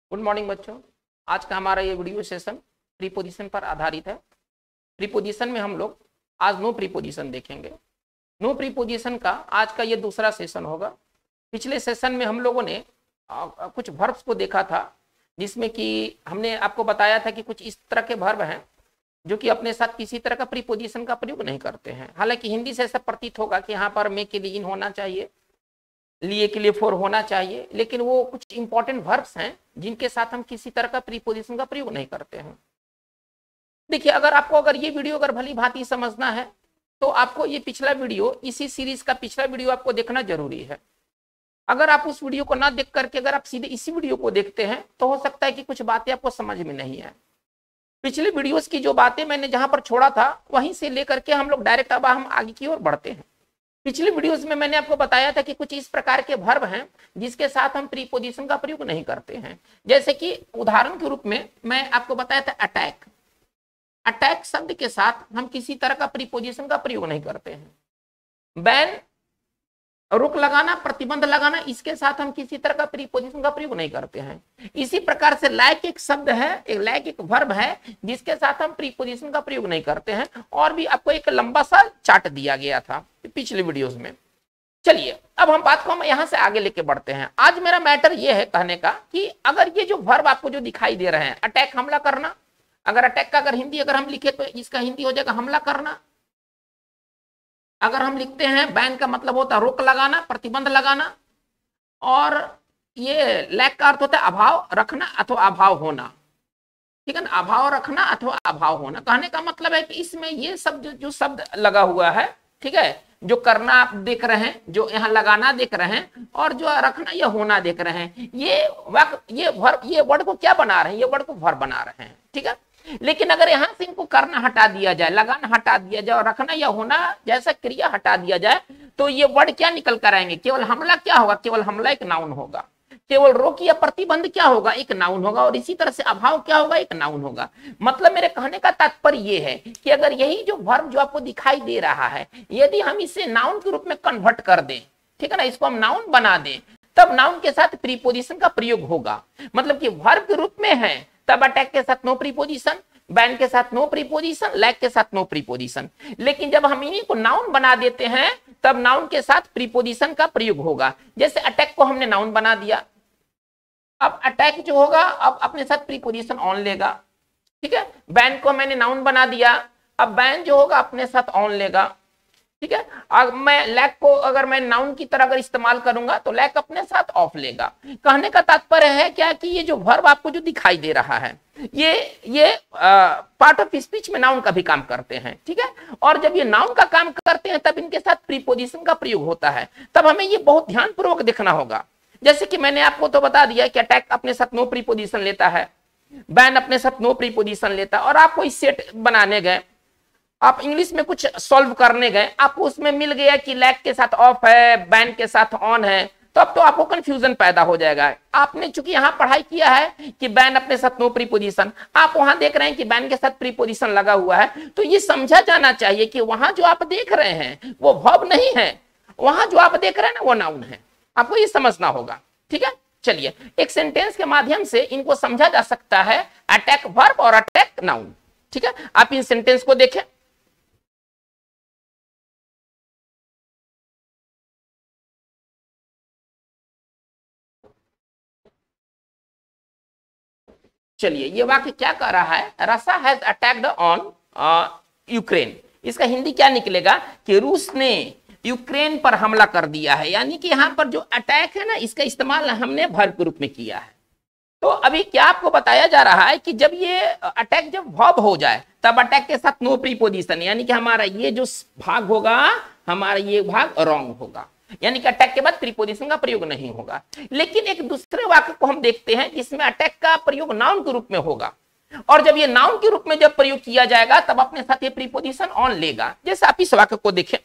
Good morning बच्चों। आज का हमारा ये वीडियो सेशन प्रीपोजिशन पर आधारित है। प्रीपोजिशन में हम लोग आज नो प्रीपोजिशन देखेंगे। नो प्रीपोजिशन का आज का ये दूसरा सेशन होगा। पिछले सेशन में हम लोगों ने कुछ वर्ब्स को देखा था, जिसमें कि हमने आपको बताया था कि कुछ इस तरह के वर्ब हैं जो कि अपने साथ किसी तरह का प्रीपोजिशन का प्रयोग नहीं करते हैं। हालांकि हिंदी से ऐसा प्रतीत होगा कि यहाँ पर मे के लिए इन होना चाहिए, लिए के लिए फोर होना चाहिए, लेकिन वो कुछ इंपॉर्टेंट वर्ब्स हैं जिनके साथ हम किसी तरह का प्रीपोजिशन का प्रयोग नहीं करते हैं। देखिए, अगर ये वीडियो भली भांति समझना है तो आपको ये पिछला वीडियो, इसी सीरीज का पिछला वीडियो आपको देखना जरूरी है। अगर आप उस वीडियो को ना देख करके अगर आप सीधे इसी वीडियो को देखते हैं तो हो सकता है कि कुछ बातें आपको समझ में नहीं आए। पिछले वीडियोस की जो बातें मैंने जहां पर छोड़ा था वहीं से लेकर के हम लोग डायरेक्ट अब हम आगे की ओर बढ़ते हैं। पिछले वीडियोस में मैंने आपको बताया था कि कुछ इस प्रकार के वर्ब हैं जिसके साथ हम प्रीपोजिशन का प्रयोग नहीं करते हैं। जैसे कि उदाहरण के रूप में मैं आपको बताया था अटैक। अटैक शब्द के साथ हम किसी तरह का प्रीपोजिशन का प्रयोग नहीं करते हैं। बैन, रोक लगाना, प्रतिबंध लगाना, इसके साथ हम किसी तरह का प्रीपोजिशन का प्रयोग नहीं करते हैं। इसी प्रकार से लाइक एक शब्द है, लाइक एक वर्ब है जिसके साथ हम प्रीपोजिशन का प्रयोग नहीं करते हैं। और भी आपको एक लंबा सा चार्ट दिया गया था पिछले वीडियोस में। चलिए, अब हम बात को हम यहां से आगे लेके बढ़ते हैं। आज मेरा मैटर यह है कहने का कि अगर ये जो वर्ब आपको जो दिखाई दे रहे हैं, अटैक हमला करना, अगर अटैक का हिंदी हम लिखे तो इसका हिंदी हो जाएगा हमला करना। अगर हम लिखते हैं बैन का मतलब होता है रोक लगाना, प्रतिबंध लगाना। और ये लैक का अर्थ होता है अभाव रखना अथवा अभाव होना। ठीक है ना, अभाव रखना अथवा अभाव होना। कहने का मतलब है कि इसमें ये शब्द जो शब्द लगा हुआ है, ठीक है, जो करना आप देख रहे हैं, जो यहाँ लगाना देख रहे हैं, और जो रखना या होना देख रहे हैं, ये वर्ड को क्या बना रहे हैं? ये वर्ड को वर्ब बना रहे हैं। ठीक है, लेकिन अगर यहां से इनको करना हटा दिया जाए, लगाना हटा दिया जाए और रखना या होना जैसा क्रिया हटा दिया जाए तो ये वर्ड क्या निकल कर आएंगे? केवल हमला क्या होगा? केवल हमला एक नाउन होगा। केवल रोक या प्रतिबंध क्या होगा? एक नाउन होगा। और इसी तरह से अभाव क्या होगा? एक नाउन होगा। मतलब मेरे कहने का तात्पर्य यह है कि अगर यही जो वर्ब जो आपको दिखाई दे रहा है, यदि हम इसे नाउन के रूप में कन्वर्ट कर दें, ठीक है ना, इसको हम नाउन बना दें, तब नाउन के साथ प्रीपोजिशन का प्रयोग होगा। मतलब कि वर्ब के रूप में है तब अटैक के साथ नो प्रीपोजिशन, बैन के साथ नो प्रीपोजिशन, लैक के साथ नो प्रीपोजिशन। लेकिन जब हम इन्हीं को नाउन बना देते हैं तब नाउन के साथ प्रीपोजिशन का प्रयोग होगा। जैसे अटैक को हमने नाउन बना दिया, अब अटैक जो होगा अब अपने साथ प्रीपोजिशन ऑन लेगा। ठीक है, बैन को मैंने नाउन बना दिया, अब बैन जो होगा अपने साथ ऑन लेगा। ठीक है, अगर मैं लैक को अगर मैं नाउन की तरह अगर इस्तेमाल करूंगा तो लैक अपने साथ ऑफ लेगा। कहने का तात्पर्य है क्या कि ये जो वर्ब आपको जो दिखाई दे रहा है, ये पार्ट ऑफ स्पीच में नाउन का भी काम करते हैं। ठीक है, और जब ये नाउन का काम करते हैं तब इनके साथ प्रीपोजिशन का प्रयोग होता है। तब हमें ये बहुत ध्यानपूर्वक देखना होगा। जैसे कि मैंने आपको तो बता दिया कि अटैक अपने साथ नो प्रीपोजिशन लेता है, बैन अपने साथ नो प्रीपोजिशन लेता है। और आपको इस सेट बनाने गए, आप इंग्लिश में कुछ सॉल्व करने गए, आपको उसमें मिल गया कि लैक के साथ ऑफ है, बैन के साथ ऑन है, तो अब तो आपको कंफ्यूजन पैदा हो जाएगा। आपने चूंकि यहां पढ़ाई किया है कि बैन अपने साथ नो प्रीपोजिशन, आप वहां देख रहे हैं कि बैन के साथ प्रीपोजिशन लगा हुआ है, तो ये समझा जाना चाहिए कि वहां जो आप देख रहे हैं वो वर्ब नहीं है, वहां जो आप देख रहे हैं ना वो नाउन है। आपको ये समझना होगा। ठीक है, चलिए एक सेंटेंस के माध्यम से इनको समझा जा सकता है, अटैक वर्ब और अटैक नाउन। ठीक है, आप इन सेंटेंस को देखें। चलिए, ये वाक्य क्या कह रहा है? Russia has attacked on Ukraine. इसका हिंदी क्या निकलेगा कि रूस ने यूक्रेन पर हमला कर दिया है। यानी कि यहां पर जो अटैक है ना, इसका इस्तेमाल हमने वर्ब के रूप में किया है। तो अभी क्या आपको बताया जा रहा है कि जब ये अटैक जब वर्ब हो जाए तब अटैक के साथ नो प्रीपोजिशन, यानी कि हमारा ये जो भाग होगा, हमारा ये भाग रॉन्ग होगा। यानी कि अटैक के बाद प्रीपोजिशन का प्रयोग नहीं होगा। लेकिन एक दूसरे वाक्य को हम देखते हैं जिसमें अटैक का प्रयोग नाउन के रूप में होगा, और जब ये नाउन के रूप में जब प्रयोग किया जाएगा तब अपने साथ ये प्रीपोजिशन ऑन लेगा। जैसे आप इस वाक्य को देखें,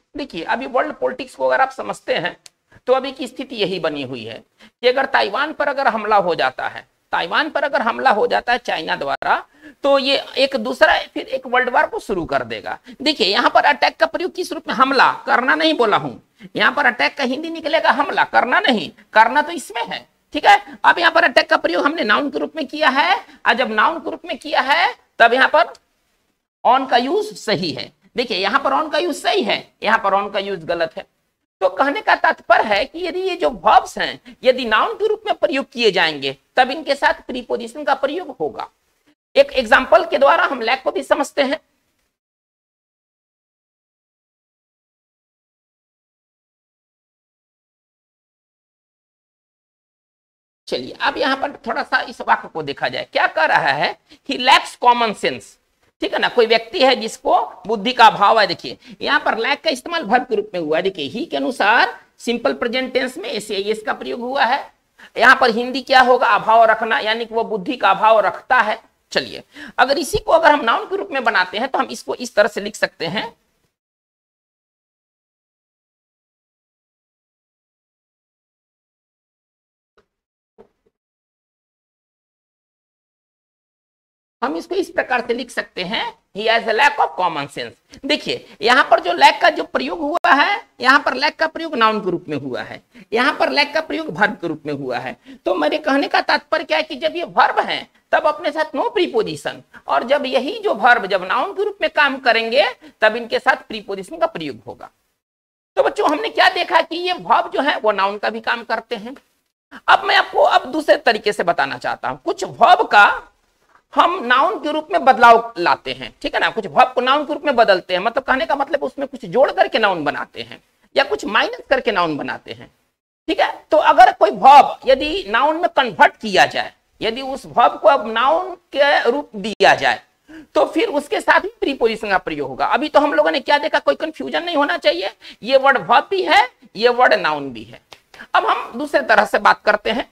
देखिए अभी वर्ल्ड पॉलिटिक्स को अगर आप समझते हैं तो अभी की स्थिति यही बनी हुई है कि अगर ताइवान पर अगर हमला हो जाता है, ताइवान पर अगर हमला हो जाता है चाइना द्वारा, तो ये एक दूसरा फिर एक वर्ल्ड वार को शुरू कर देगा। देखिए यहाँ पर अटैक का प्रयोग किस रूप में, हमला करना नहीं बोला हूं, यहाँ पर अटैक का हिंदी निकलेगा हमला, करना नहीं, करना तो इसमें है, ठीक है। अब यहाँ पर अटैक का प्रयोग हमने नाउन के रूप में किया है, और जब नाउन के रूप में किया है तब यहाँ पर ऑन का यूज सही है। देखिए यहाँ पर ऑन का यूज सही है, यहाँ पर ऑन का यूज गलत है। तो कहने का तात्पर्य है कि यदि ये जो वर्ब्स हैं यदि नाउन के रूप में प्रयोग किए जाएंगे तब इनके साथ प्रीपोजिशन का प्रयोग होगा। एक एग्जांपल के द्वारा हम लैक को भी समझते हैं। चलिए अब यहां पर थोड़ा सा इस वाक्य को देखा जाए, क्या कह रहा है, ही लैक्स कॉमन सेंस, ठीक है ना, कोई व्यक्ति है जिसको बुद्धि का अभाव है। देखिए यहाँ पर लैक का इस्तेमाल वर्ब के रूप में हुआ है। देखिए ही के अनुसार सिंपल प्रेजेंट टेंस में एस का प्रयोग हुआ है। यहाँ पर हिंदी क्या होगा, अभाव रखना, यानी कि वो बुद्धि का अभाव रखता है। चलिए अगर इसी को अगर हम नाउन के रूप में बनाते हैं तो हम इसको इस तरह से लिख सकते हैं, हम इसको इस प्रकार से लिख सकते हैं, he has a lack of common sense. देखिए यहाँ पर जो लैक का जो प्रयोग हुआ है, यहाँ पर लैक का प्रयोग नाउन के रूप में हुआ है, यहाँ पर लैक का प्रयोग वर्ब के रूप में हुआ है। तो मेरे कहने का तात्पर्य क्या है कि जब ये वर्ब है तब अपने साथ नो प्रीपोजिशन, और जब यही जो वर्ब जब नाउन के रूप में काम करेंगे तब इनके साथ प्रीपोजिशन का प्रयोग होगा। तो बच्चों हमने क्या देखा कि ये वर्ब जो है वो नाउन का भी काम करते हैं। अब मैं आपको अब दूसरे तरीके से बताना चाहता हूं, कुछ वर्ब का हम नाउन के रूप में बदलाव लाते हैं, ठीक है ना, कुछ वर्ब को नाउन के रूप में बदलते हैं, मतलब कहने का मतलब उसमें कुछ जोड़ करके नाउन बनाते हैं या कुछ माइनस करके नाउन बनाते हैं, ठीक है। तो अगर कोई वर्ब यदि नाउन में कन्वर्ट किया जाए, यदि उस वर्ब को अब नाउन के रूप दिया जाए तो फिर उसके साथ ही प्रीपोजिशन का प्रयोग होगा। अभी तो हम लोगों ने क्या देखा, कोई कंफ्यूजन नहीं होना चाहिए, ये वर्ड वर्ब भी है, ये वर्ड नाउन भी है। अब हम दूसरे तरह से बात करते हैं।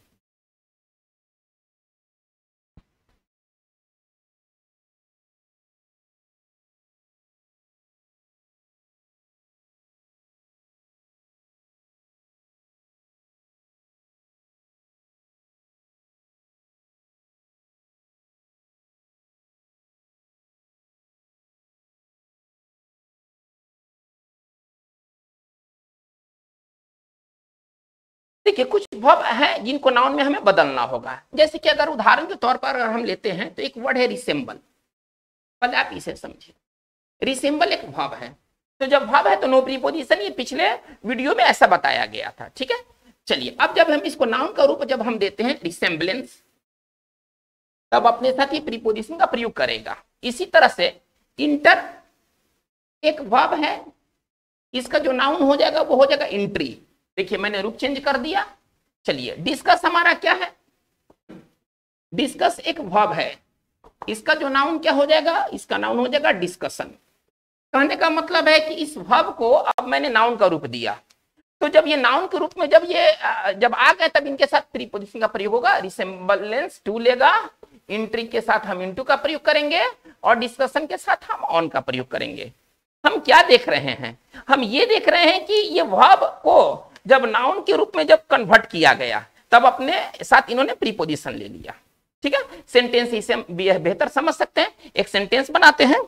देखिए कुछ वर्ब हैं जिनको नाउन में हमें बदलना होगा, जैसे कि अगर उदाहरण के तौर पर अगर हम लेते हैं तो एक वर्ड है रिसेंबल, पहले आप इसे समझिए। रिसेंबल एक वर्ब है, तो जब वर्ब है तो नो प्रीपोजिशन, ये पिछले वीडियो में ऐसा बताया गया था, ठीक है। चलिए अब जब हम इसको नाउन का रूप जब हम देते हैं रिसेंबलेंस, तब अपने साथ ही प्रीपोजिशन का प्रयोग करेगा। इसी तरह से इंटर एक वर्ब है, इसका जो नाउन हो जाएगा वो हो जाएगा एंट्री। देखिए मैंने रूप चेंज कर दिया। चलिए डिस्कस हमारा क्या है, डिस्कस एक वर्ब है, इसका जो नाउन क्या हो जाएगा, इसका नाउन हो जाएगा डिस्कशन। कहने का मतलब है कि इस वर्ब को अब मैंने नाउन का रूप दिया, तो जब ये नाउन के रूप में जब ये जब आ गए तब इनके साथ प्रीपोजिशन का प्रयोग होगा। रिसेंबलेंस टू लेगा, इंट्री के साथ हम इनटू का प्रयोग करेंगे और डिस्कशन के साथ हम ऑन का प्रयोग करेंगे। हम क्या देख रहे हैं, हम ये देख रहे हैं कि ये वर्ब को जब नाउन के रूप में जब कन्वर्ट किया गया तब अपने साथ इन्होंने प्रीपोजिशन ले लिया, ठीक है। सेंटेंस इसे बेहतर समझ सकते हैं, एक सेंटेंस बनाते हैं।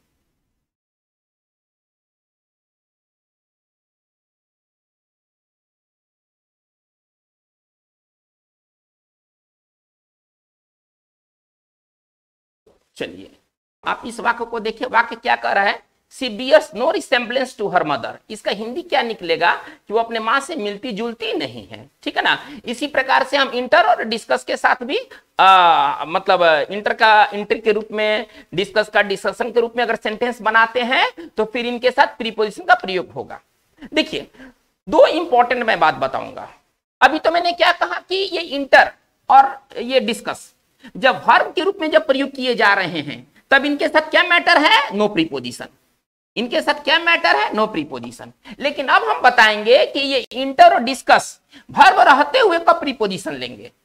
चलिए आप इस वाक्य को देखिए, वाक्य क्या कह रहा है, she bears no resemblance to her mother. इसका हिंदी क्या निकलेगा कि वो अपने माँ से मिलती जुलती नहीं है, ठीक है ना। इसी प्रकार से हम इंटर और डिस्कस के साथ भी मतलब इंटर का इंटर के रूप में, डिस्कस का डिस्कशन के रूप में अगर सेंटेंस बनाते हैं तो फिर इनके साथ प्रीपोजिशन का प्रयोग होगा। देखिए दो इंपॉर्टेंट मैं बात बताऊंगा। अभी तो मैंने क्या कहा कि ये इंटर और ये डिस्कस जब वर्ब के रूप में जब प्रयोग किए जा रहे हैं तब इनके साथ क्या मैटर है, नो प्रीपोजिशन। इनके साथ क्या मैटर है, नो प्रीपोजिशन। लेकिन अब हम बताएंगे कि ये इंटर और डिस्कस वर्ब रहते हुए कब प्रीपोजिशन लेंगे।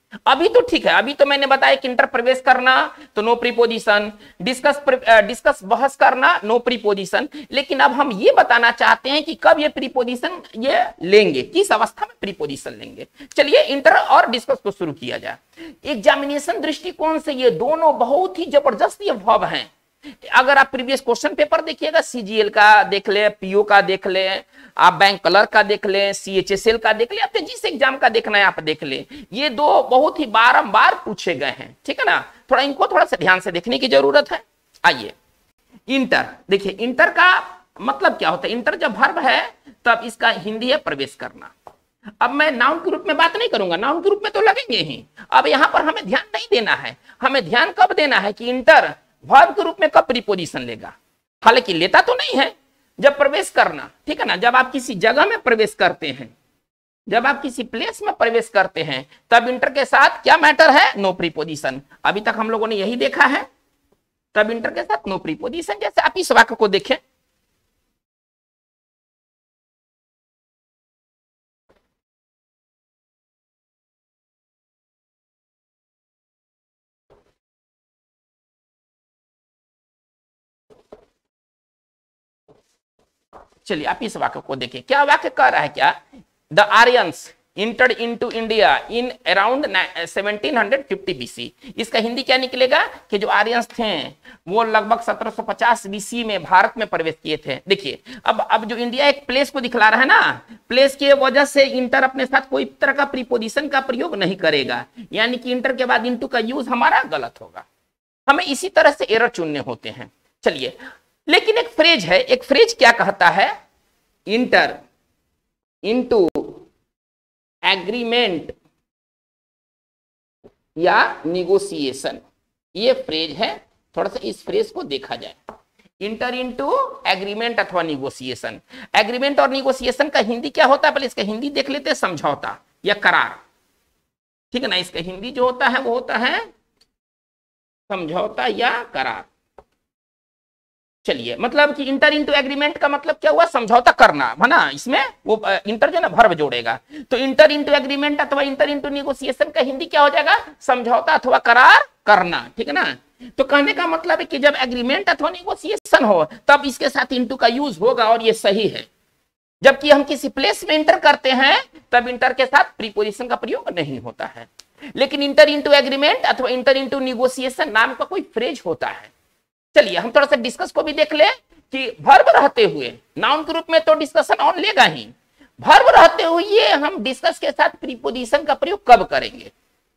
अभी तो ठीक है, अभी तो मैंने बताया कि इंटर प्रवेश करना तो नो प्रीपोजिशन, डिस्कस बहस करना नो प्रीपोजिशन। लेकिन अब हम ये बताना चाहते हैं कि कब ये प्रीपोजिशन ये लेंगे, किस अवस्था में प्रीपोजिशन लेंगे। चलिए इंटर और डिस्कस को शुरू किया जाए। एग्जामिनेशन दृष्टिकोण से ये दोनों बहुत ही जबरदस्त ये वर्ब हैं। अगर आप प्रीवियस क्वेश्चन पेपर देखिएगा, सीजीएल का देख ले, पीओ का देख ले, आप बैंक क्लर्क का देख ले, सीएचएसएल का देख ले, आपके जिस एग्जाम का देखना है आप देख ले, ये दो बहुत ही बारंबार पूछे गए हैं। ठीक है ना, थोड़ा इनको थोड़ा सा ध्यान से देखने की जरूरत है। आइए इंटर देखिए, इंटर का मतलब क्या होता है। इंटर जब वर्ब है तब इसका हिंदी है प्रवेश करना। अब मैं नाउन के रूप में बात नहीं करूंगा, नाउन के रूप में तो लगेंगे ही। अब यहां पर हमें ध्यान नहीं देना है, हमें ध्यान कब देना है कि इंटर वर्ब के रूप में कब प्रीपोजिशन लेगा। हालांकि लेता तो नहीं है जब प्रवेश करना, ठीक है ना, जब आप किसी जगह में प्रवेश करते हैं, जब आप किसी प्लेस में प्रवेश करते हैं, तब इंटर के साथ क्या मैटर है, नो प्रीपोजिशन। अभी तक हम लोगों ने यही देखा है, तब इंटर के साथ नो प्रीपोजिशन। जैसे आप इस वाक्य को देखें, चलिए आप इस वाक्य को देखिए, क्या वाक्य कह रहा है, क्या the Aryans entered into India in around 1750 BC. इसका हिंदी क्या निकलेगा कि जो आर्यंस थे वो लगभग 1750 बीसी में भारत में प्रवेश किए थे। देखिए अब जो इंडिया एक प्लेस को दिखला रहा है ना, प्लेस की वजह से इंटर अपने साथ कोई तरह का प्रीपोजिशन का प्रयोग नहीं करेगा, यानी कि इंटर के बाद इनटू का यूज हमारा गलत होगा। हमें इसी तरह से एरर चुनने होते हैं। चलिए, लेकिन एक फ्रेज है, एक फ्रेज क्या कहता है, इंटर इनटू एग्रीमेंट या निगोशिएशन, ये फ्रेज है। थोड़ा सा इस फ्रेज को देखा जाए, इंटर इनटू एग्रीमेंट अथवा निगोशिएशन। एग्रीमेंट और निगोशिएशन का हिंदी क्या होता है, पहले इसका हिंदी देख लेते हैं, समझौता या करार। ठीक है ना, इसका हिंदी जो होता है वो होता है समझौता या करार। चलिए, मतलब कि इंटर इनटू एग्रीमेंट का मतलब क्या हुआ, समझौता करना है ना, इसमें वो इंटर जो ना वर्ब जोड़ेगा। तो इंटर इनटू एग्रीमेंट अथवा इंटर इनटू नेगोशिएशन का हिंदी क्या हो जाएगा, समझौता अथवा करार करना। ठीक है ना, तो कहने का मतलब है कि जब एग्रीमेंट अथवा नेगोशिएशन हो तब इसके साथ इंटू का यूज होगा, और ये सही है। जबकि हम किसी प्लेस में इंटर करते हैं तब इंटर के साथ प्रीपोजिशन का प्रयोग नहीं होता है। लेकिन इंटर इनटू एग्रीमेंट अथवा इंटर इनटू नेगोशिएशन नाम का कोई फ्रेज होता है। चलिए हम थोड़ा सा डिस्कस को भी देख ले कि वर्ब रहते हुए नाउन के रूप में तो डिस्कशन ऑन लेगा ही, वर्ब रहते हुए हम डिस्कस के साथ प्रीपोजिशन का प्रयोग कब करेंगे।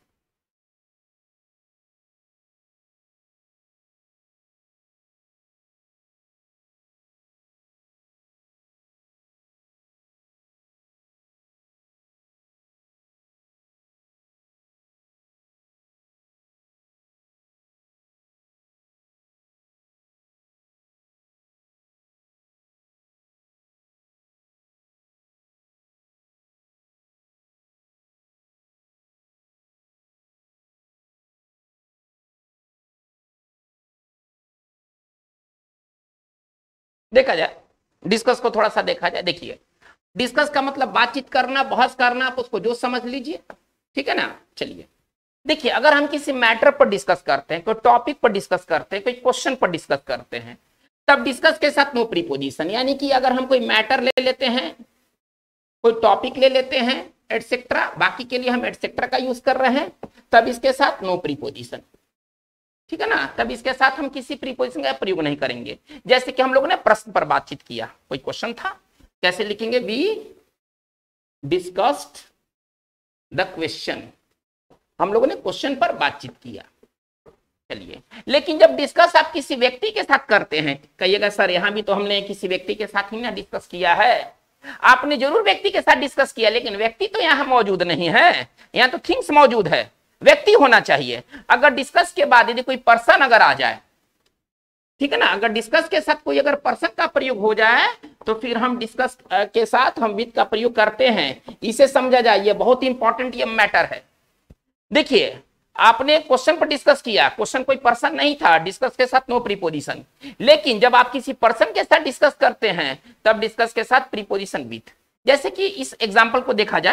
देखा जाए, डिस्कस को थोड़ा सा देखा जाए। देखिए, डिस्कस का मतलब बातचीत करना, बहस करना, आप उसको जो समझ लीजिए। ठीक है ना, चलिए देखिए, अगर हम किसी मैटर पर डिस्कस करते हैं, कोई टॉपिक पर डिस्कस करते हैं, कोई क्वेश्चन पर डिस्कस करते हैं, तब डिस्कस के साथ नो प्रीपोजिशन। यानी कि अगर हम कोई मैटर ले लेते हैं, कोई टॉपिक ले लेते हैं एटसेट्रा, बाकी के लिए हम एटसेट्रा का यूज कर रहे हैं, तब इसके साथ नो प्रीपोजिशन। ठीक है ना, तब इसके साथ हम किसी प्रीपोजिशन का प्रयोग नहीं करेंगे। जैसे कि हम लोगों ने प्रश्न पर बातचीत किया, कोई क्वेश्चन था, कैसे लिखेंगे, वी डिस्कस्ड द क्वेश्चन, हम लोगों ने क्वेश्चन पर बातचीत किया। चलिए, लेकिन जब डिस्कस आप किसी व्यक्ति के साथ करते हैं, कहिएगा सर यहां भी तो हमने किसी व्यक्ति के साथ ही ना डिस्कस किया है। आपने जरूर व्यक्ति के साथ डिस्कस किया, लेकिन व्यक्ति तो यहां मौजूद नहीं है, यहां तो थिंग्स मौजूद है, व्यक्ति होना चाहिए। अगर डिस्कस के बाद यदि कोई पर्सन अगर आ जाए, ठीक है ना, अगर डिस्कस के साथ कोई अगर पर्सन का प्रयोग हो जाए तो फिर हम डिस्कस के साथ हम विद का प्रयोग करते हैं। इसे समझा जाए, ये बहुत इंपॉर्टेंट ये मैटर है। देखिए, आपने क्वेश्चन पर डिस्कस किया, क्वेश्चन कोई पर्सन नहीं था, डिस्कस के साथ नो प्रीपोजिशन। लेकिन जब आप किसी पर्सन के साथ डिस्कस करते हैं तब डिस्कस के साथ प्रीपोजिशन विथ। जैसे कि इस एग्जांपल को देखा जाए,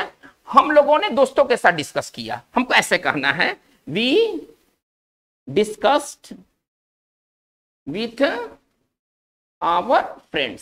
हम लोगों ने दोस्तों के साथ डिस्कस किया, हमको ऐसे कहना है we discussed with our friends.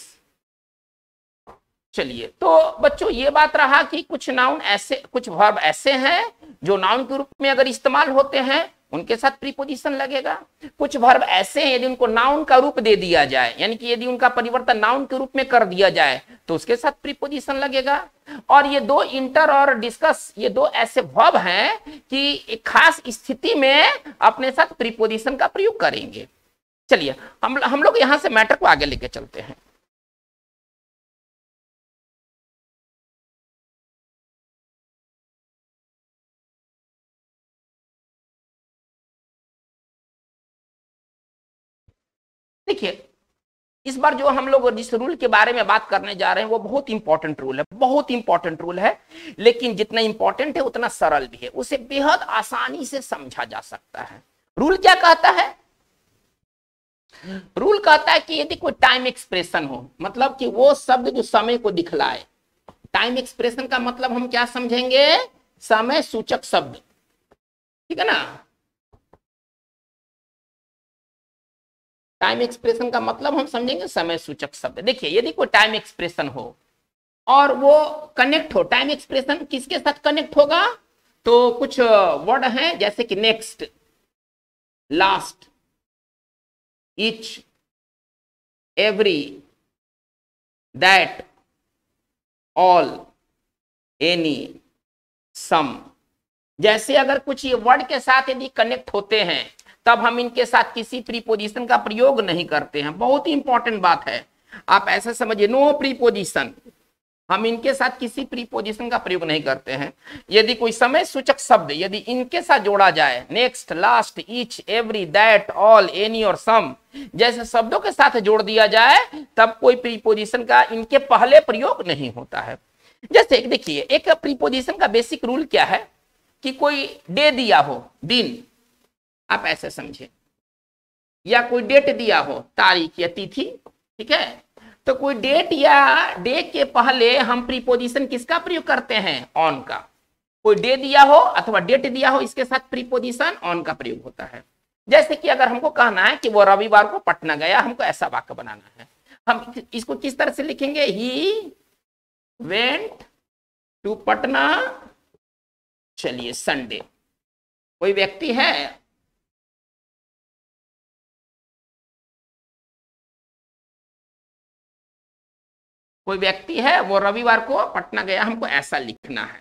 चलिए, तो बच्चों ये बात रहा कि कुछ नाउन ऐसे, कुछ वर्ब ऐसे हैं जो नाउन के रूप में अगर इस्तेमाल होते हैं उनके साथ प्रीपोजिशन लगेगा। कुछ वर्ब ऐसे हैं यदि उनको नाउन का रूप दे दिया जाए, यानी कि यदि उनका परिवर्तन नाउन के रूप में कर दिया जाए तो उसके साथ प्रीपोजिशन लगेगा। और ये दो इंटर और डिस्कस, ये दो ऐसे वर्ब हैं कि एक खास स्थिति में अपने साथ प्रीपोजिशन का प्रयोग करेंगे। चलिए, हम लोग यहां से मैटर को आगे लेके चलते हैं। देखिए, इस बार जो हम लोग जिस रूल के बारे में बात करने जा रहे हैं वो बहुत इंपॉर्टेंट रूल है, बहुत इंपॉर्टेंट रूल है। लेकिन जितना इंपॉर्टेंट है उतना सरल भी है, उसे बेहद आसानी से समझा जा सकता है। रूल क्या कहता है? रूल कहता है कि यदि कोई टाइम एक्सप्रेशन हो, मतलब कि वो शब्द जो समय को दिखलाए। टाइम एक्सप्रेशन का मतलब हम क्या समझेंगे? समय सूचक शब्द, ठीक है ना। टाइम एक्सप्रेशन का मतलब हम समझेंगे समय सूचक शब्द। देखिए, यदि कोई टाइम एक्सप्रेशन हो और वो कनेक्ट हो, टाइम एक्सप्रेशन किसके साथ कनेक्ट होगा? तो कुछ वर्ड हैं जैसे कि next, last, each, every, that, all, any, some. जैसे अगर कुछ ये वर्ड के साथ यदि कनेक्ट होते हैं तब हम इनके साथ किसी प्रीपोजिशन का प्रयोग नहीं करते हैं। बहुत ही इंपॉर्टेंट बात है, आप ऐसा समझिए, नो प्रीपोजिशन, हम इनके साथ किसी प्रीपोजिशन का प्रयोग नहीं करते हैं। यदि कोई समय सूचक शब्द यदि इनके साथ जोड़ा जाए, next, last, each, every, that, all, any और सम जैसे शब्दों के साथ जोड़ दिया जाए तब कोई प्रीपोजिशन का इनके पहले प्रयोग नहीं होता है। जैसे देखिए, एक प्रीपोजिशन का बेसिक रूल क्या है कि कोई डे दिया हो, दिन, आप ऐसे समझे, या कोई डेट दिया हो, तारीख या तिथि, ठीक है। तो कोई डेट या डे के पहले हम प्रीपोजिशन किसका प्रयोग करते हैं? ऑन का। कोई डे दिया हो अथवा डेट दिया हो, इसके साथ प्रीपोजिशन ऑन का प्रयोग होता है। जैसे कि अगर हमको कहना है कि वो रविवार को पटना गया, हमको ऐसा वाक्य बनाना है, हम इसको किस तरह से लिखेंगे? ही वेंट टू पटना, चलिए, संडे। कोई व्यक्ति है, कोई व्यक्ति है वो रविवार को पटना गया, हमको ऐसा लिखना है।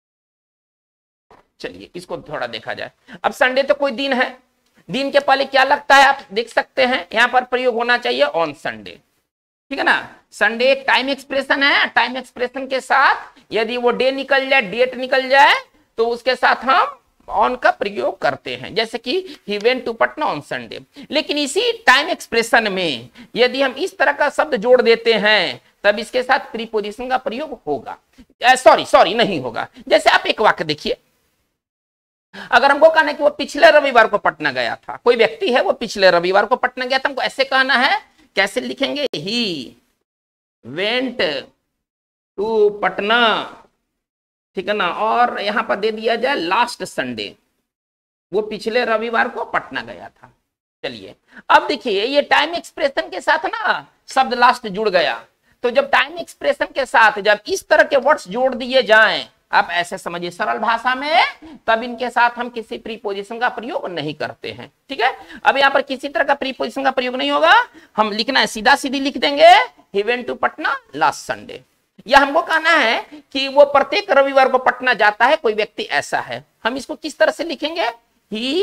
चलिए, इसको थोड़ा देखा जाए। अब संडे तो कोई दिन है, दिन के पहले क्या लगता है आप देख सकते हैं, यहां पर प्रयोग होना चाहिए ऑन संडे, ठीक है ना। संडे एक टाइम एक्सप्रेशन है, टाइम एक्सप्रेशन के साथ यदि वो डे निकल जाए, डेट निकल जाए तो उसके साथ हम ऑन का प्रयोग करते हैं, जैसे कि he went to Patna on Sunday. लेकिन इसी टाइम एक्सप्रेशन में यदि हम इस तरह का शब्द जोड़ देते हैं तब इसके साथ प्रीपोजिशन का प्रयोग होगा, सॉरी नहीं होगा। जैसे आप एक वाक्य देखिए, अगर हमको कहना है कि वो पिछले रविवार को पटना गया था, कोई व्यक्ति है वो पिछले रविवार को पटना गया था, हमको ऐसे कहना है, कैसे लिखेंगे? ही वेंट टू पटना, ठीक है ना। और यहां पर दे दिया जाए लास्ट संडे, वो पिछले रविवार को पटना गया था। चलिए, अब देखिए, ये टाइम एक्सप्रेशन के साथ ना शब्द लास्ट जुड़ गया। तो जब टाइम एक्सप्रेशन के साथ जब इस तरह के वर्ड्स जोड़ दिए जाएं, आप ऐसे समझिए सरल भाषा में, तब इनके साथ हम किसी प्रीपोजिशन का प्रयोग नहीं करते हैं, ठीक है। अब यहाँ पर किसी तरह का प्रीपोजिशन का प्रयोग नहीं होगा, हम लिखना है सीधा सीधी लिख देंगे, he went to Patna last Sunday. या हमको कहना है कि वो प्रत्येक रविवार को पटना जाता है, कोई व्यक्ति ऐसा है, हम इसको किस तरह से लिखेंगे? He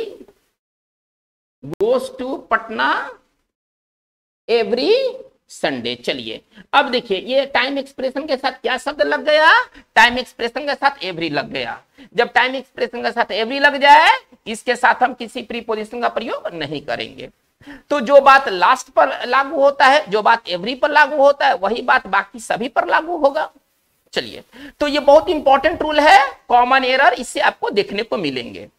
goes to Patna every Sunday. चलिए, अब देखिए, ये टाइम एक्सप्रेशन के साथ क्या शब्द लग गया? टाइम एक्सप्रेशन के साथ एवरी लग गया। जब टाइम एक्सप्रेशन के साथ एवरी लग जाए, इसके साथ हम किसी प्रीपोजिशन का प्रयोग नहीं करेंगे। तो जो बात लास्ट पर लागू होता है, जो बात एवरी पर लागू होता है, वही बात बाकी सभी पर लागू होगा। चलिए, तो ये बहुत इंपॉर्टेंट रूल है, कॉमन एरर इससे आपको देखने को मिलेंगे।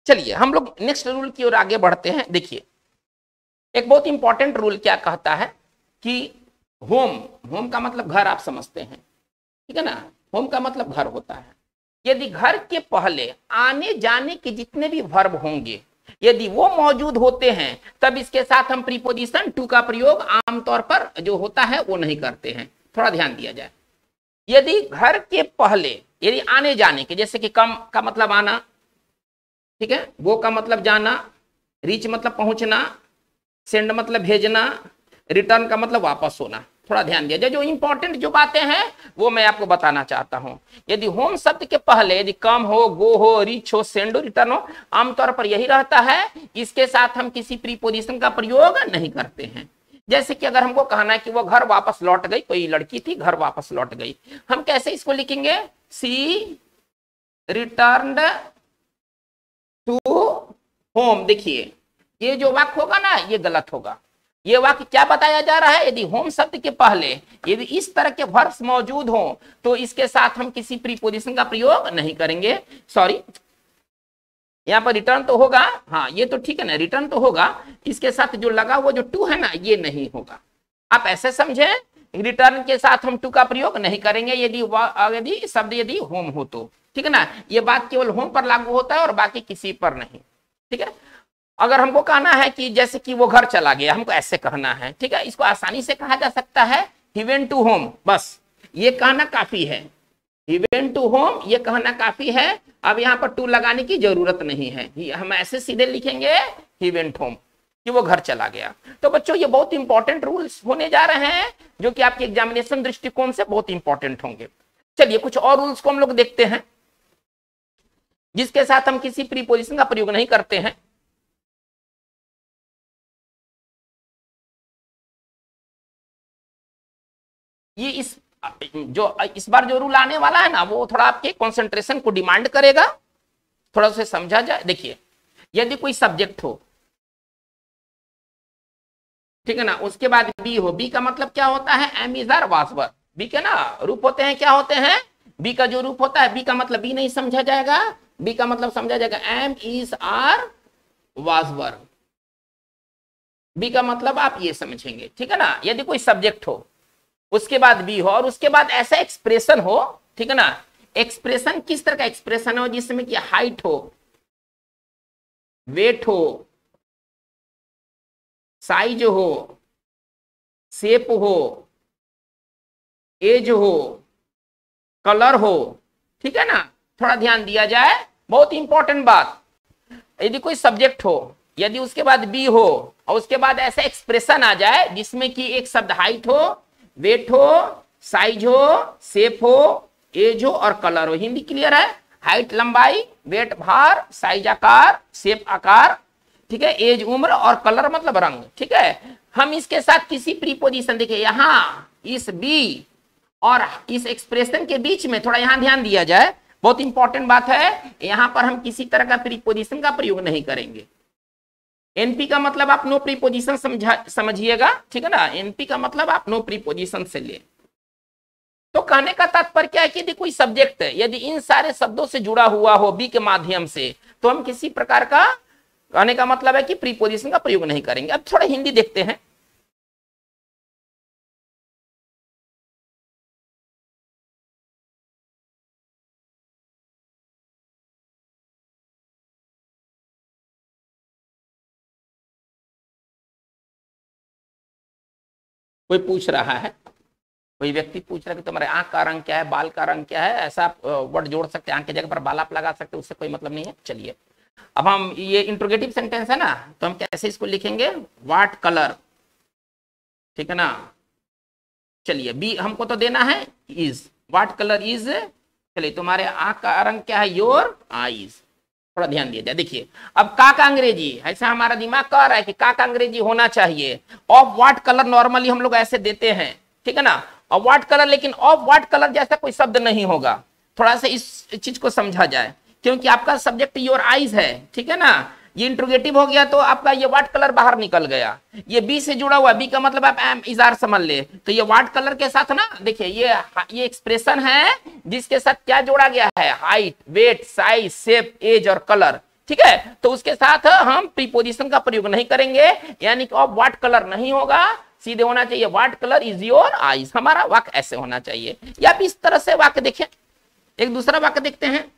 चलिए हम लोग नेक्स्ट रूल की ओर आगे बढ़ते हैं। देखिए एक बहुत इंपॉर्टेंट रूल क्या कहता है कि होम, होम का मतलब घर आप समझते हैं, ठीक है ना, होम का मतलब घर होता है। यदि घर के पहले आने जाने के जितने भी वर्ब होंगे यदि वो मौजूद होते हैं तब इसके साथ हम प्रीपोजिशन टू का प्रयोग आमतौर पर जो होता है वो नहीं करते हैं। थोड़ा ध्यान दिया जाए। यदि घर के पहले यदि आने जाने के, जैसे कि कम का मतलब आना, ठीक है, गो का मतलब जाना, रीच मतलब पहुंचना, सेंड मतलब भेजना, रिटर्न का मतलब वापस होना। थोड़ा ध्यान दिया जाए। जो इंपॉर्टेंट जो बातें हैं वो मैं आपको बताना चाहता हूं। यदि होम शब्द के पहले यदि कम हो, गो हो, रीच हो, सेंड हो, रिटर्न हो, आमतौर पर यही रहता है। इसके साथ हम किसी प्रीपोजिशन का प्रयोग नहीं करते हैं। जैसे कि अगर हमको कहना है कि वो घर वापस लौट गई, कोई लड़की थी घर वापस लौट गई, हम कैसे इसको लिखेंगे? She returned to home. देखिए ये जो वाक्य होगा ना ये गलत होगा। ये वाक्य क्या बताया जा रहा है? यदि होम शब्द के पहले यदि इस तरह के वर्ब्स मौजूद हो तो इसके साथ हम किसी प्रीपोजिशन का प्रयोग नहीं करेंगे। सॉरी, यहाँ पर रिटर्न तो होगा, हाँ ये तो ठीक है ना, रिटर्न तो होगा, इसके साथ जो लगा वो जो टू है ना ये नहीं होगा। आप ऐसे समझे, रिटर्न के साथ हम टू का प्रयोग नहीं करेंगे यदि शब्द यदि होम हो तो, ठीक है ना। ये बात केवल होम पर लागू होता है और बाकी किसी पर नहीं, ठीक है। अगर हमको कहना है कि जैसे कि वो घर चला गया, हमको ऐसे कहना है, ठीक है, इसको आसानी से कहा जा सकता है he went to home, बस ये कहना काफी है। he went to home ये कहना काफी है। अब यहाँ पर टू लगाने की जरूरत नहीं है, हम ऐसे सीधे लिखेंगे he went home कि वो घर चला गया। तो बच्चों ये बहुत इंपॉर्टेंट रूल्स होने जा रहे हैं जो कि आपके एग्जामिनेशन दृष्टिकोण से बहुत इंपॉर्टेंट होंगे। चलिए कुछ और रूल्स को हम लोग देखते हैं जिसके साथ हम किसी प्रीपोजिशन का प्रयोग नहीं करते हैं। ये इस बार जो रूल आने वाला है ना वो थोड़ा आपके कंसंट्रेशन को डिमांड करेगा, थोड़ा सा समझा जाए। देखिए यदि कोई सब्जेक्ट हो, ठीक है ना, उसके बाद बी हो, बी का मतलब क्या होता है? Am is are was were. Be के ना रूप होते हैं, क्या होते हैं? बी का जो रूप होता है, बी का मतलब बी नहीं समझा जाएगा, बी का मतलब समझा जाएगा am is are was were. Be का मतलब आप ये समझेंगे, ठीक है ना। यदि कोई सब्जेक्ट हो उसके बाद बी हो और उसके बाद ऐसा एक्सप्रेशन हो, ठीक है ना, एक्सप्रेशन किस तरह का एक्सप्रेशन हो? जिसमें कि हाइट हो, वेट हो, साइज हो, शेप हो, एज हो, कलर हो, ठीक है ना। थोड़ा ध्यान दिया जाए, बहुत इंपॉर्टेंट बात। यदि कोई सब्जेक्ट हो, यदि उसके बाद बी हो और उसके बाद ऐसा एक्सप्रेशन आ जाए जिसमें कि एक शब्द हाइट हो, वेट हो, साइज हो, शेप हो, एज हो और कलर हो। हिंदी क्लियर है? हाइट लंबाई, वेट भार, साइज आकार, शेप आकार, ठीक है, एज उम्र और कलर मतलब रंग, ठीक है। हम इसके साथ किसी प्रीपोजिशन, देखिए यहां इस बी और इस एक्सप्रेशन के बीच में थोड़ा यहां ध्यान दिया जाए, बहुत इंपॉर्टेंट बात है। यहां पर हम किसी तरह का प्रीपोजिशन का प्रयोग नहीं करेंगे। एनपी का मतलब आप नो प्रीपोजिशन समझिएगा, ठीक है ना। एनपी का मतलब आप नो प्रीपोजिशन से ले। तो कहने का तात्पर्य क्या है कि यदि कोई सब्जेक्ट यदि इन सारे शब्दों से जुड़ा हुआ हो बी के माध्यम से तो हम किसी प्रकार का, कहने का मतलब है कि प्रीपोजिशन का प्रयोग नहीं करेंगे। अब थोड़ा हिंदी देखते हैं। कोई पूछ रहा है, कोई व्यक्ति पूछ रहा है कि तुम्हारे आंख का रंग क्या है, बाल का रंग क्या है, ऐसा आप वर्ड जोड़ सकते हैं, आंख की जगह पर बाल आप लगा सकते हैं, उससे कोई मतलब नहीं है। चलिए अब हम, ये इंट्रोगेटिव सेंटेंस है ना, तो हम कैसे इसको लिखेंगे? व्हाट कलर, ठीक है ना। चलिए बी हमको तो देना है इज, व्हाट कलर इज, चलिए तुम्हारे आंख का रंग क्या है? Your eyes. थोड़ा ध्यान दिया जाए। देखिए अब का अंग्रेजी, ऐसा हमारा दिमाग कह रहा है कि का अंग्रेजी होना चाहिए ऑफ व्हाट कलर। नॉर्मली हम लोग ऐसे देते हैं, ठीक है ना, ऑफ व्हाट कलर, लेकिन ऑफ व्हाट कलर जैसा कोई शब्द नहीं होगा। थोड़ा सा इस चीज को समझा जाए, क्योंकि आपका सब्जेक्ट योर आईज है, ठीक है ना। ये इंट्रोगेटिव हो गया तो आपका ये व्हाट कलर बाहर निकल गया। ये बी से जुड़ा हुआ, बी का मतलब आप एम इज आर समझ ले, तो ये व्हाट कलर के साथ ना, देखिए ये एक्सप्रेशन है जिसके साथ क्या जोड़ा गया है? Height, weight, size, shape, age और कलर, ठीक है, तो उसके साथ हम प्रीपोजिशन का प्रयोग नहीं करेंगे, यानी कि ऑफ व्हाट कलर नहीं होगा, सीधे होना चाहिए what colour is your eyes. हमारा वाक्य ऐसे होना चाहिए, या आप इस तरह से वाक्य देखें, एक दूसरा वाक्य देखते हैं।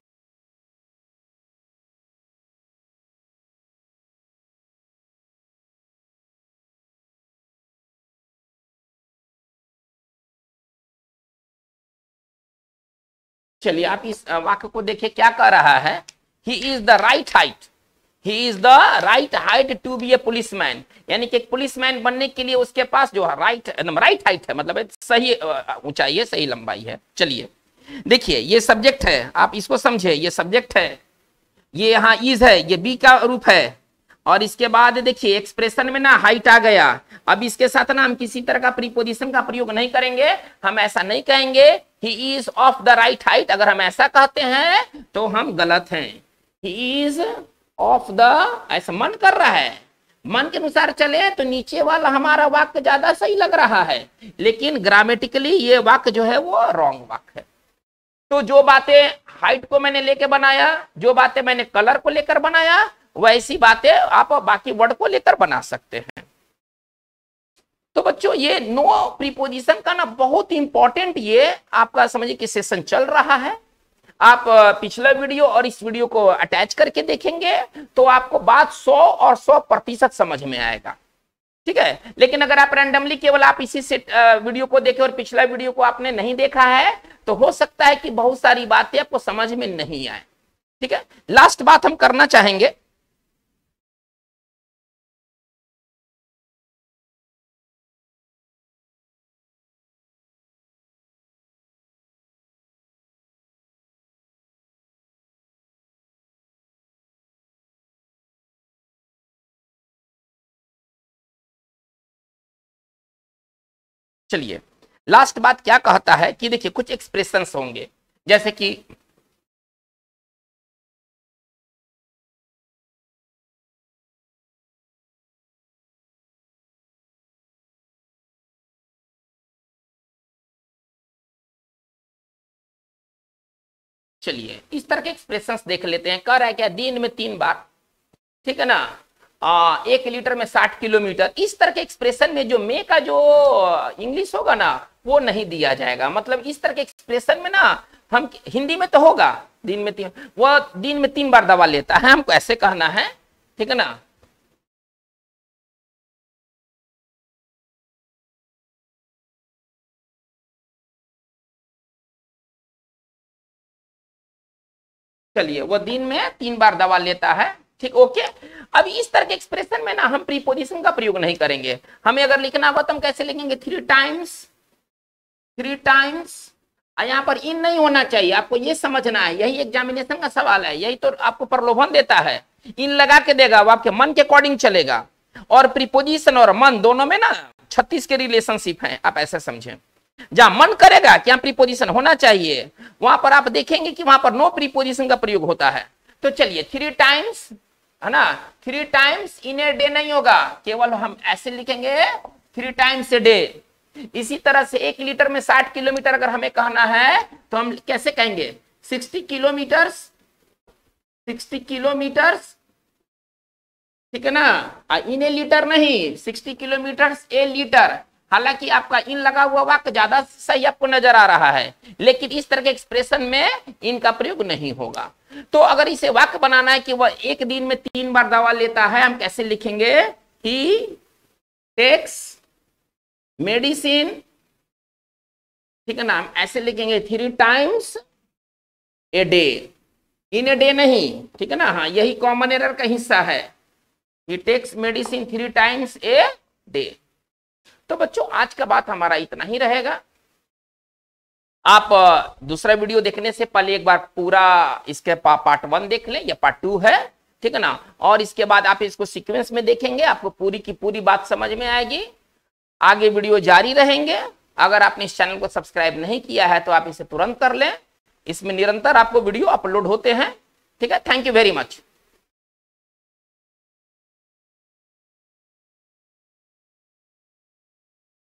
चलिए आप इस वाक्य को देखिए, क्या कह रहा है, he is the right height, he is the right height to be a policeman, यानी कि एक पुलिसमैन बनने के लिए उसके पास जो राइट हाइट है, मतलब सही ऊंचाई है, सही लंबाई है। चलिए देखिए, ये सब्जेक्ट है, आप इसको समझे, ये सब्जेक्ट है, ये यहाँ इज है, ये बी का रूप है, और इसके बाद देखिए एक्सप्रेशन में ना हाइट आ गया। अब इसके साथ ना हम किसी तरह का प्रीपोजिशन का प्रयोग नहीं करेंगे, हम ऐसा नहीं कहेंगे he is of the right height. अगर हम ऐसा कहते हैं तो हम गलत हैं। ही इज ऑफ द, ऐसा मन कर रहा है, मन के अनुसार चले तो नीचे वाला हमारा वाक्य ज्यादा सही लग रहा है, लेकिन ग्रामेटिकली ये वाक्य जो है वो रॉन्ग वाक्य है। तो जो बातें हाइट को मैंने लेकर बनाया, जो बातें मैंने कलर को लेकर बनाया, वैसी बातें आप बाकी वर्ड को लेकर बना सकते हैं। तो बच्चों ये नो प्रीपोजिशन का ना बहुत इंपॉर्टेंट ये आपका समझिए कि सेशन चल रहा है। आप पिछला वीडियो और इस वीडियो को अटैच करके देखेंगे तो आपको बात 100 और 100% समझ में आएगा, ठीक है। लेकिन अगर आप रैंडमली केवल आप इसी से वीडियो को देखें और पिछला वीडियो को आपने नहीं देखा है, तो हो सकता है कि बहुत सारी बातें आपको समझ में नहीं आए, ठीक है। लास्ट बात हम करना चाहेंगे, चलिए लास्ट बात क्या कहता है कि देखिए कुछ एक्सप्रेशंस होंगे, जैसे कि चलिए इस तरह के एक्सप्रेशंस देख लेते हैं। कह रहा है क्या, दिन में 3 बार, ठीक है ना, 1 लीटर में 60 किलोमीटर। इस तरह के एक्सप्रेशन में जो मे का जो इंग्लिश होगा ना वो नहीं दिया जाएगा। मतलब इस तरह के एक्सप्रेशन में ना हम हिंदी में तो होगा दिन में 3, वो दिन में 3 बार दवा लेता है, हमको ऐसे कहना है, ठीक है ना। चलिए वो दिन में 3 बार दवा लेता है, ठीक, ओके। अब इस तरह के एक्सप्रेशन में ना हम प्रीपोजिशन का प्रयोग नहीं करेंगे। हमें अगर लिखना होगा तो हम कैसे लिखेंगे, 3 टाइम्स। यहाँ पर इन नहीं होना चाहिए, आपको ये समझना है, यही एग्जामिनेशन का सवाल है, यही तो आपको प्रलोभन देता है। इन लगा के देगा, वो आपके मन के अकॉर्डिंग चलेगा। और प्रीपोजिशन और मन दोनों में ना 36 के रिलेशनशिप है, आप ऐसा समझें। जहां मन करेगा कि यहाँ प्रीपोजिशन होना चाहिए, वहां पर आप देखेंगे कि वहां पर नो प्रीपोजिशन का प्रयोग होता है। तो चलिए 3 टाइम्स है ना, 3 टाइम्स इन ए डे नहीं होगा, केवल हम ऐसे लिखेंगे 3 टाइम्स ए डे। इसी तरह से 1 लीटर में 60 किलोमीटर अगर हमें कहना है तो हम कैसे कहेंगे, 60 किलोमीटर्स, ठीक है ना। इन ए लीटर नहीं, 60 किलोमीटर्स ए लीटर। हालांकि आपका इन लगा हुआ वाक्य ज्यादा सही आपको नजर आ रहा है, लेकिन इस तरह के एक्सप्रेशन में इनका प्रयोग नहीं होगा। तो अगर इसे वाक्य बनाना है कि वह 1 दिन में 3 बार दवा लेता है, हम कैसे लिखेंगे, ही टेक्स मेडिसिन, ठीक है ना, हम ऐसे लिखेंगे 3 times a day, in a day नहीं, ठीक है ना। हाँ, यही कॉमन एरर का हिस्सा है, he takes medicine 3 times a day. तो बच्चों आज का बात हमारा इतना ही रहेगा। आप दूसरा वीडियो देखने से पहले एक बार पूरा इसके पार्ट 1 देख लें, या पार्ट 2 है, ठीक है ना। और इसके बाद आप इसको सीक्वेंस में देखेंगे, आपको पूरी की पूरी बात समझ में आएगी। आगे वीडियो जारी रहेंगे। अगर आपने इस चैनल को सब्सक्राइब नहीं किया है तो आप इसे तुरंत कर लें, इसमें निरंतर आपको वीडियो अपलोड होते हैं, ठीक है। Thank you very much.